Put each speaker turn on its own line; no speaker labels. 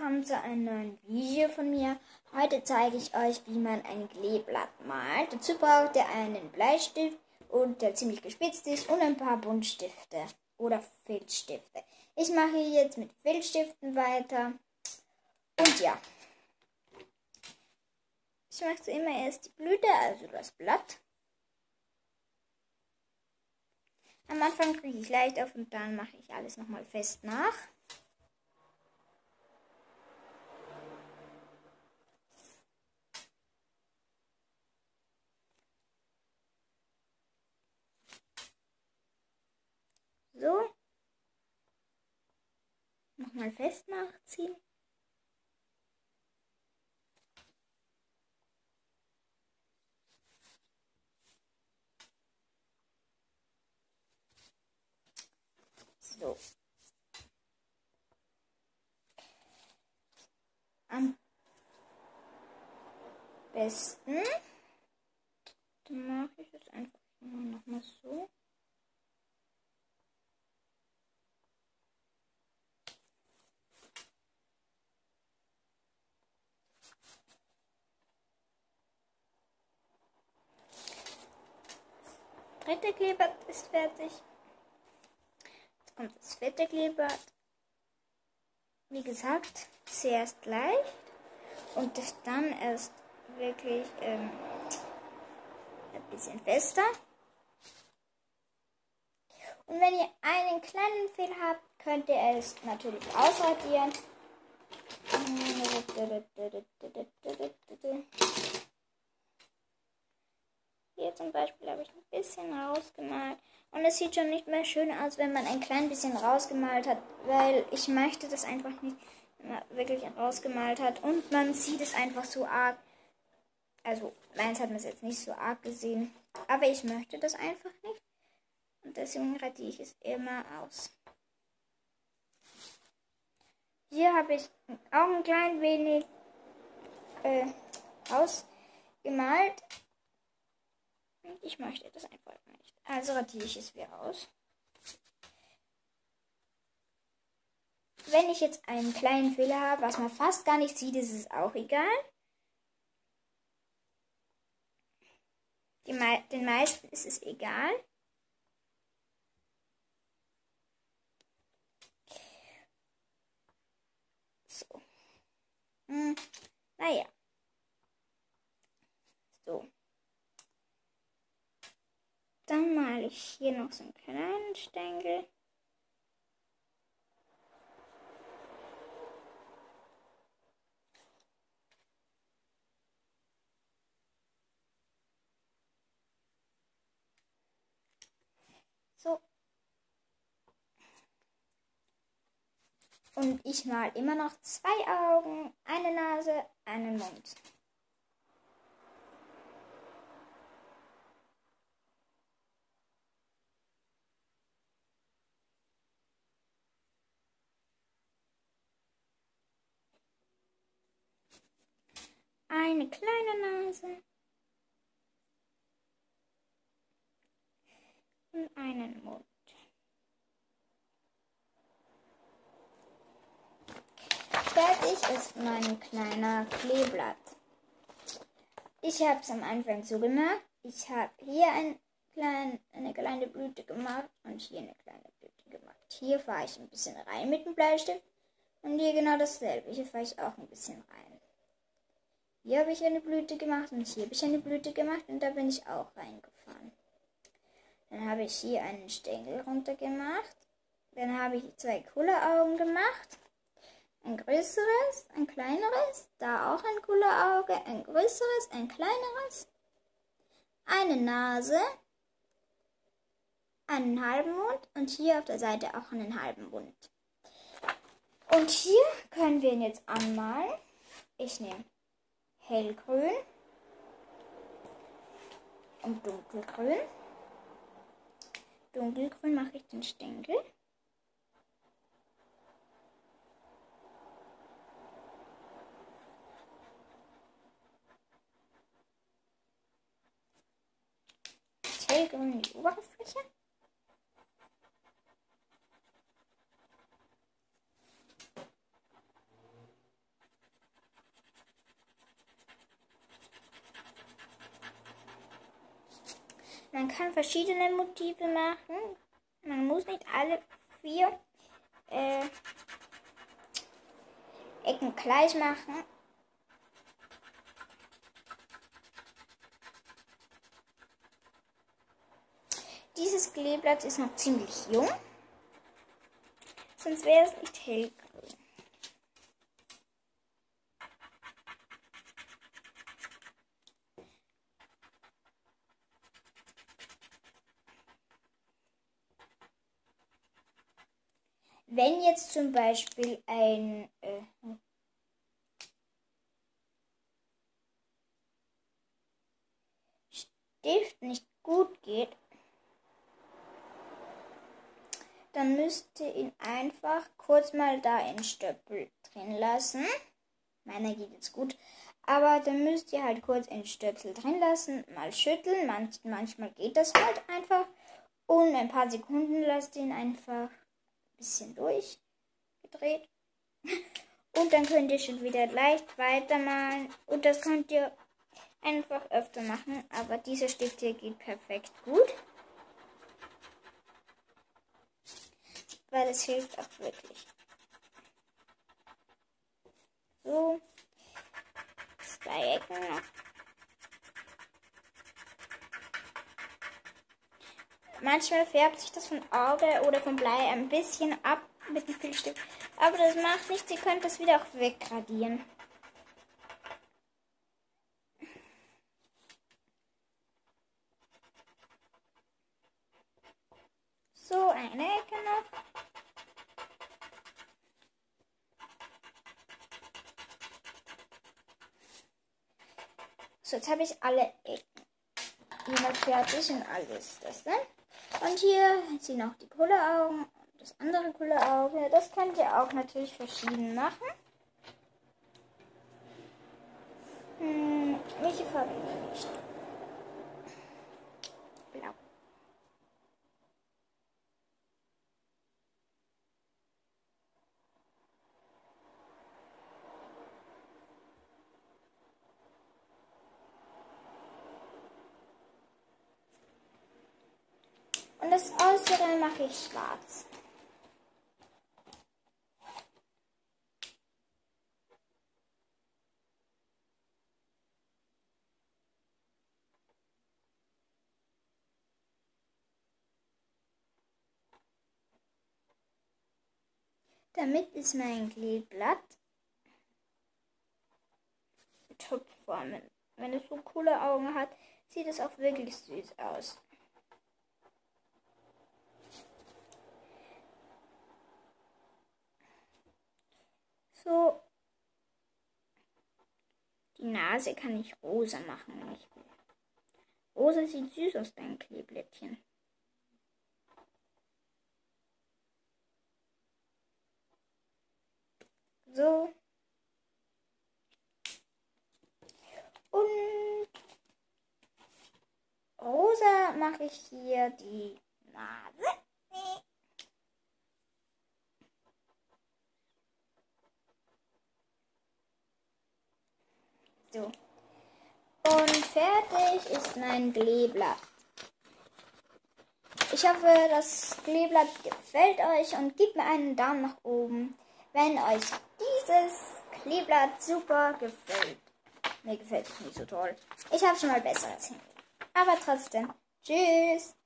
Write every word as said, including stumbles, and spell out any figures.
willkommen zu einem neuen Video von mir. Heute zeige ich euch, wie man ein Kleeblatt malt. Dazu braucht ihr einen Bleistift, und der ziemlich gespitzt ist, und ein paar Buntstifte oder Filzstifte. Ich mache jetzt mit Filzstiften weiter. Und ja, ich mache zuerst erst die Blüte, also das Blatt. Am Anfang kriege ich leicht auf und dann mache ich alles nochmal fest nach. So. Nochmal fest nachziehen. So. Am besten dann mache ich es einfach nochmal so. Das dritte Kleeblatt ist fertig. Jetzt kommt das vierte Kleeblatt. Wie gesagt, zuerst leicht und das dann erst wirklich ähm, ein bisschen fester. Und wenn ihr einen kleinen Fehler habt, könnt ihr es natürlich ausradieren. Hier zum Beispiel habe ich ein bisschen rausgemalt. Und es sieht schon nicht mehr schön aus, wenn man ein klein bisschen rausgemalt hat, weil ich möchte das einfach nicht, wenn man wirklich rausgemalt hat. Und man sieht es einfach so arg. Also meins hat man es jetzt nicht so arg gesehen, aber ich möchte das einfach nicht. Und deswegen radiere ich es immer aus. Hier habe ich auch ein klein wenig äh, ausgemalt. Ich möchte das einfach nicht. Also radiere ich es wieder aus. Wenn ich jetzt einen kleinen Fehler habe, was man fast gar nicht sieht, ist es auch egal. Die mei- den meisten ist es egal. So. Hm. Naja. So. Dann male ich hier noch so einen kleinen Stängel. So. Und ich male immer noch zwei Augen, eine Nase, einen Mund. Eine kleine Nase. Und einen Mund. Fertig ist mein kleiner Kleeblatt. Ich habe es am Anfang so gemacht. Ich habe hier ein klein, eine kleine Blüte gemacht und hier eine kleine Blüte gemacht. Hier fahre ich ein bisschen rein mit dem Bleistift und hier genau dasselbe. Hier fahre ich auch ein bisschen rein. Hier habe ich eine Blüte gemacht und hier habe ich eine Blüte gemacht und da bin ich auch reingefahren. Dann habe ich hier einen Stängel runter gemacht. Dann habe ich zwei Kulleraugen gemacht. Ein größeres, ein kleineres, da auch ein Kullerauge, ein größeres, ein kleineres, eine Nase, einen halben Mund und hier auf der Seite auch einen halben Mund. Und hier können wir ihn jetzt anmalen. Ich nehme hellgrün und dunkelgrün. Dunkelgrün mache ich den Stängel. Hellgrün die Oberfläche. Man kann verschiedene Motive machen. Man muss nicht alle vier äh, Ecken gleich machen. Dieses Kleeblatt ist noch ziemlich jung, sonst wäre es nicht hellgrün. Wenn jetzt zum Beispiel ein äh, Stift nicht gut geht, dann müsst ihr ihn einfach kurz mal da in Stöpsel drin lassen. Meiner geht jetzt gut, aber dann müsst ihr halt kurz in Stöpsel drin lassen, mal schütteln, Manch, manchmal geht das halt einfach und ein paar Sekunden lasst ihn einfach ein bisschen durchgedreht und dann könnt ihr schon wieder leicht weitermalen und das könnt ihr einfach öfter machen, aber dieser Stift hier geht perfekt gut. Weil es hilft auch wirklich. So. Zwei Ecken noch. Manchmal färbt sich das von Auge oder vom Blei ein bisschen ab mit dem Filzstift. Aber das macht nichts, ihr könnt das wieder auch wegradieren. So, eine Ecke noch. So, jetzt habe ich alle Ecken hier noch fertig und alles das, ne? Und hier sind noch die Kulleraugen und das andere Kullerauge. Das könnt ihr auch natürlich verschieden machen. Hm, welche Farbe nehme ich? Blau. Und das Äußere mache ich schwarz. Damit ist mein Kleeblatt mit Topfformen. Wenn es so coole Augen hat, sieht es auch wirklich süß aus. So, die Nase kann ich rosa machen, wenn ich will. Rosa sieht süß aus, dein Kleeblättchen. So. Und rosa mache ich hier die Nase. So. Und fertig ist mein Kleeblatt. Ich hoffe, das Kleeblatt gefällt euch und gebt mir einen Daumen nach oben, wenn euch dieses Kleeblatt super gefällt. Mir gefällt es nicht so toll. Ich habe schon mal besseres hin. Aber trotzdem. Tschüss.